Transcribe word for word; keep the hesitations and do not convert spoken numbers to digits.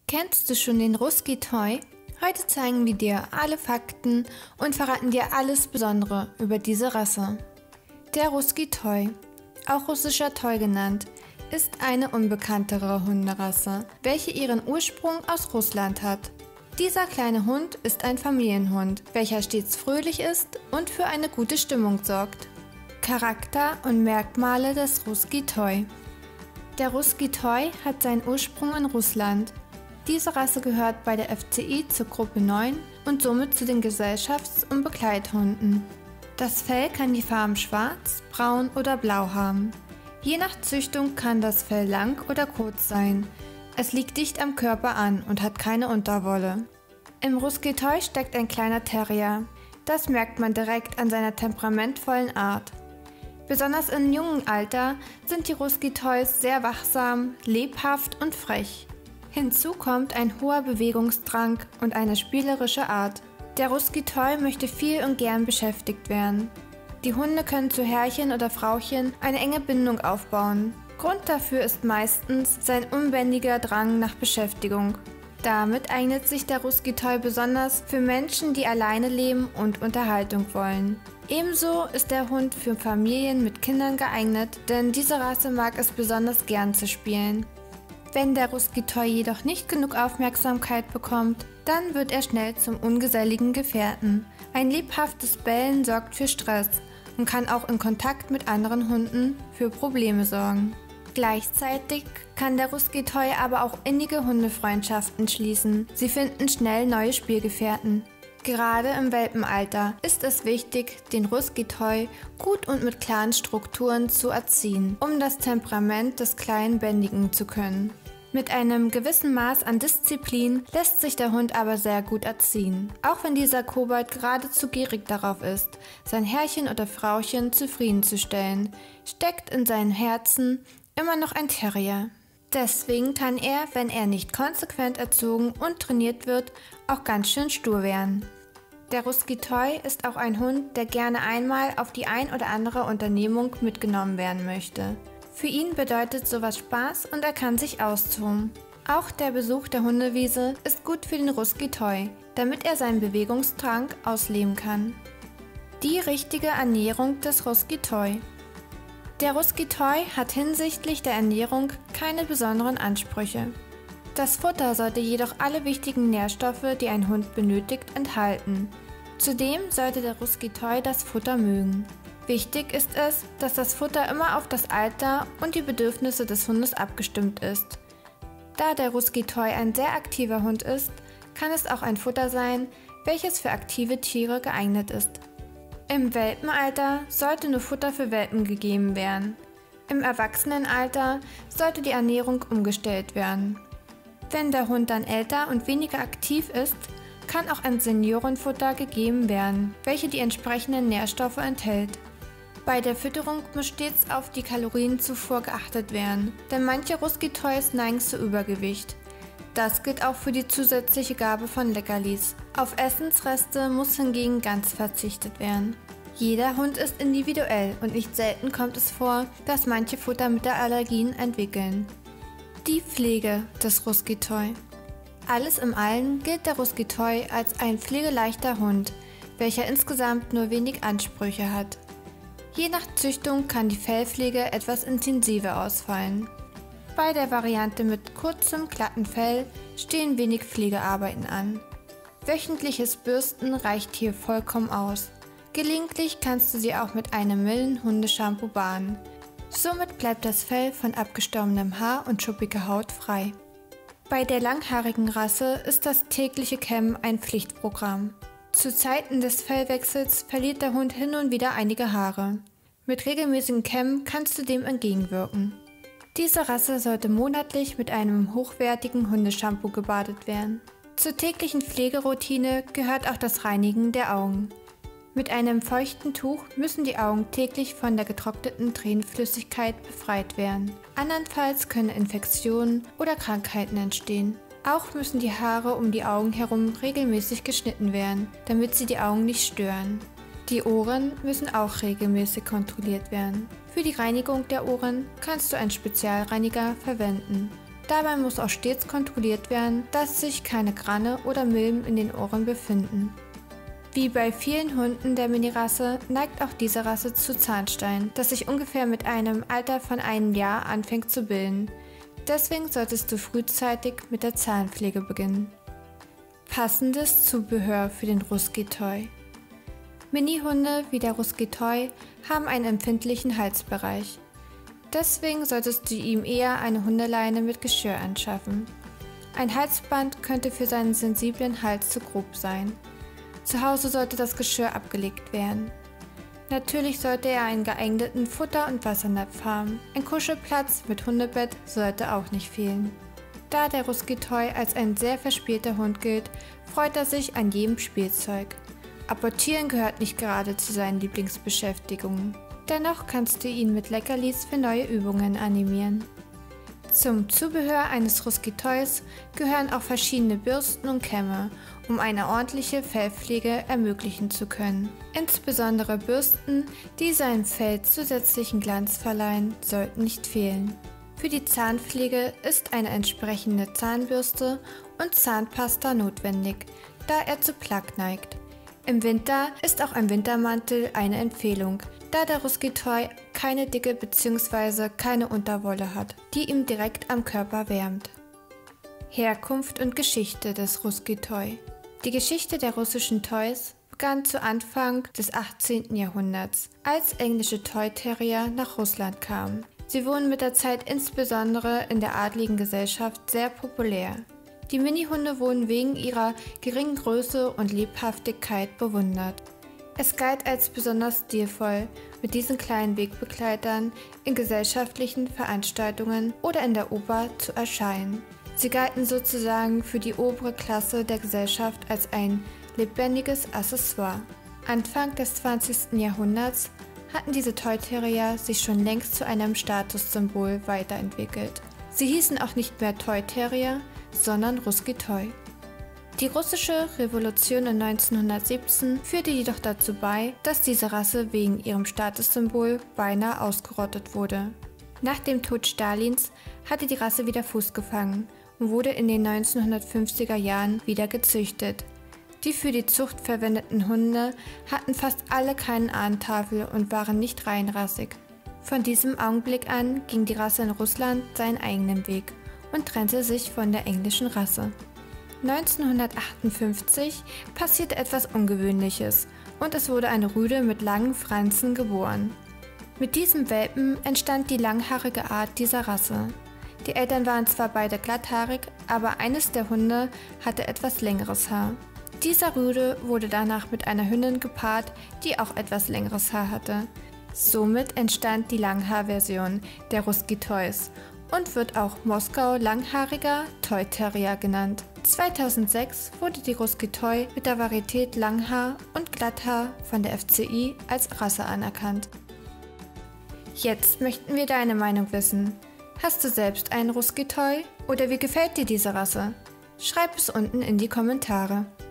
Kennst du schon den Russki Toy? Heute zeigen wir dir alle Fakten und verraten dir alles Besondere über diese Rasse. Der Russki Toy, auch russischer Toy genannt, ist eine unbekanntere Hunderasse, welche ihren Ursprung aus Russland hat. Dieser kleine Hund ist ein Familienhund, welcher stets fröhlich ist und für eine gute Stimmung sorgt. Charakter und Merkmale des Russki Toy. Der Russki Toy hat seinen Ursprung in Russland. Diese Rasse gehört bei der F C I zur Gruppe neun und somit zu den Gesellschafts- und Begleithunden. Das Fell kann die Farben schwarz, braun oder blau haben. Je nach Züchtung kann das Fell lang oder kurz sein. Es liegt dicht am Körper an und hat keine Unterwolle. Im Russki Toy steckt ein kleiner Terrier. Das merkt man direkt an seiner temperamentvollen Art. Besonders im jungen Alter sind die Russki Toys sehr wachsam, lebhaft und frech. Hinzu kommt ein hoher Bewegungsdrang und eine spielerische Art. Der Russki Toy möchte viel und gern beschäftigt werden. Die Hunde können zu Herrchen oder Frauchen eine enge Bindung aufbauen. Grund dafür ist meistens sein unbändiger Drang nach Beschäftigung. Damit eignet sich der Russki Toy besonders für Menschen, die alleine leben und Unterhaltung wollen. Ebenso ist der Hund für Familien mit Kindern geeignet, denn diese Rasse mag es besonders gern zu spielen. Wenn der Russki Toy jedoch nicht genug Aufmerksamkeit bekommt, dann wird er schnell zum ungeselligen Gefährten. Ein lebhaftes Bellen sorgt für Stress und kann auch in Kontakt mit anderen Hunden für Probleme sorgen. Gleichzeitig kann der Russki Toy aber auch innige Hundefreundschaften schließen. Sie finden schnell neue Spielgefährten. Gerade im Welpenalter ist es wichtig, den Russki Toy gut und mit klaren Strukturen zu erziehen, um das Temperament des Kleinen bändigen zu können. Mit einem gewissen Maß an Disziplin lässt sich der Hund aber sehr gut erziehen, auch wenn dieser Kobold geradezu gierig darauf ist, sein Herrchen oder Frauchen zufriedenzustellen, steckt in seinem Herzen immer noch ein Terrier. Deswegen kann er, wenn er nicht konsequent erzogen und trainiert wird, auch ganz schön stur werden. Der Russki Toy ist auch ein Hund, der gerne einmal auf die ein oder andere Unternehmung mitgenommen werden möchte. Für ihn bedeutet sowas Spaß und er kann sich austoben. Auch der Besuch der Hundewiese ist gut für den Russki Toy, damit er seinen Bewegungsdrang ausleben kann. Die richtige Ernährung des Russki Toy. Der Russki Toy hat hinsichtlich der Ernährung keine besonderen Ansprüche. Das Futter sollte jedoch alle wichtigen Nährstoffe, die ein Hund benötigt, enthalten. Zudem sollte der Russki Toy das Futter mögen. Wichtig ist es, dass das Futter immer auf das Alter und die Bedürfnisse des Hundes abgestimmt ist. Da der Russki Toy ein sehr aktiver Hund ist, kann es auch ein Futter sein, welches für aktive Tiere geeignet ist. Im Welpenalter sollte nur Futter für Welpen gegeben werden. Im Erwachsenenalter sollte die Ernährung umgestellt werden. Wenn der Hund dann älter und weniger aktiv ist, kann auch ein Seniorenfutter gegeben werden, welche die entsprechenden Nährstoffe enthält. Bei der Fütterung muss stets auf die Kalorienzufuhr geachtet werden, denn manche Russki Toys neigen zu Übergewicht. Das gilt auch für die zusätzliche Gabe von Leckerlis. Auf Essensreste muss hingegen ganz verzichtet werden. Jeder Hund ist individuell und nicht selten kommt es vor, dass manche Futtermittelallergien entwickeln. Die Pflege des Russki Toy. Alles im Allen gilt der Russki Toy als ein pflegeleichter Hund, welcher insgesamt nur wenig Ansprüche hat. Je nach Züchtung kann die Fellpflege etwas intensiver ausfallen. Bei der Variante mit kurzem, glatten Fell stehen wenig Pflegearbeiten an. Wöchentliches Bürsten reicht hier vollkommen aus. Gelegentlich kannst du sie auch mit einem milden Hundeshampoo baden. Somit bleibt das Fell von abgestorbenem Haar und schuppiger Haut frei. Bei der langhaarigen Rasse ist das tägliche Kämmen ein Pflichtprogramm. Zu Zeiten des Fellwechsels verliert der Hund hin und wieder einige Haare. Mit regelmäßigen Kämmen kannst du dem entgegenwirken. Diese Rasse sollte monatlich mit einem hochwertigen Hundeshampoo gebadet werden. Zur täglichen Pflegeroutine gehört auch das Reinigen der Augen. Mit einem feuchten Tuch müssen die Augen täglich von der getrockneten Tränenflüssigkeit befreit werden. Andernfalls können Infektionen oder Krankheiten entstehen. Auch müssen die Haare um die Augen herum regelmäßig geschnitten werden, damit sie die Augen nicht stören. Die Ohren müssen auch regelmäßig kontrolliert werden. Für die Reinigung der Ohren kannst du einen Spezialreiniger verwenden. Dabei muss auch stets kontrolliert werden, dass sich keine Granne oder Milben in den Ohren befinden. Wie bei vielen Hunden der Mini-Rasse neigt auch diese Rasse zu Zahnstein, das sich ungefähr mit einem Alter von einem Jahr anfängt zu bilden. Deswegen solltest du frühzeitig mit der Zahnpflege beginnen. Passendes Zubehör für den Rusky Toy. Mini-Hunde wie der Rusky Toy haben einen empfindlichen Halsbereich. Deswegen solltest du ihm eher eine Hundeleine mit Geschirr anschaffen. Ein Halsband könnte für seinen sensiblen Hals zu grob sein. Zu Hause sollte das Geschirr abgelegt werden. Natürlich sollte er einen geeigneten Futter- und Wassernapf haben. Ein Kuschelplatz mit Hundebett sollte auch nicht fehlen. Da der Rusky Toy als ein sehr verspielter Hund gilt, freut er sich an jedem Spielzeug. Apportieren gehört nicht gerade zu seinen Lieblingsbeschäftigungen. Dennoch kannst du ihn mit Leckerlis für neue Übungen animieren. Zum Zubehör eines Rusky Toys gehören auch verschiedene Bürsten und Kämme, um eine ordentliche Fellpflege ermöglichen zu können. Insbesondere Bürsten, die seinem Fell zusätzlichen Glanz verleihen, sollten nicht fehlen. Für die Zahnpflege ist eine entsprechende Zahnbürste und Zahnpasta notwendig, da er zu Plaque neigt. Im Winter ist auch ein Wintermantel eine Empfehlung, da der Rusky Toy keine Dicke bzw. keine Unterwolle hat, die ihm direkt am Körper wärmt. Herkunft und Geschichte des Rusky Toy. Die Geschichte der russischen Toys begann zu Anfang des achtzehnten Jahrhunderts, als englische Toy Terrier nach Russland kamen. Sie wurden mit der Zeit insbesondere in der adligen Gesellschaft sehr populär. Die Minihunde wurden wegen ihrer geringen Größe und Lebhaftigkeit bewundert. Es galt als besonders stilvoll, mit diesen kleinen Wegbegleitern in gesellschaftlichen Veranstaltungen oder in der Oper zu erscheinen. Sie galten sozusagen für die obere Klasse der Gesellschaft als ein lebendiges Accessoire. Anfang des zwanzigsten Jahrhunderts hatten diese Toy Terrier sich schon längst zu einem Statussymbol weiterentwickelt. Sie hießen auch nicht mehr Toy Terrier, sondern Rusky Toy. Die russische Revolution in neunzehnhundertsiebzehn führte jedoch dazu bei, dass diese Rasse wegen ihrem Statussymbol beinahe ausgerottet wurde. Nach dem Tod Stalins hatte die Rasse wieder Fuß gefangen und wurde in den neunzehnhundertfünfziger Jahren wieder gezüchtet. Die für die Zucht verwendeten Hunde hatten fast alle keine Ahntafel und waren nicht reinrassig. Von diesem Augenblick an ging die Rasse in Russland seinen eigenen Weg und trennte sich von der englischen Rasse. neunzehnhundertachtundfünfzig passierte etwas Ungewöhnliches und es wurde eine Rüde mit langen Fransen geboren. Mit diesem Welpen entstand die langhaarige Art dieser Rasse. Die Eltern waren zwar beide glatthaarig, aber eines der Hunde hatte etwas längeres Haar. Dieser Rüde wurde danach mit einer Hündin gepaart, die auch etwas längeres Haar hatte. Somit entstand die Langhaar-Version der Rusky Toys und wird auch Moskau Langhaariger Toy Terrier genannt. zweitausendsechs wurde die Rusky Toy mit der Varietät Langhaar und Glatthaar von der F C I als Rasse anerkannt. Jetzt möchten wir deine Meinung wissen. Hast du selbst einen Rusky Toy oder wie gefällt dir diese Rasse? Schreib es unten in die Kommentare.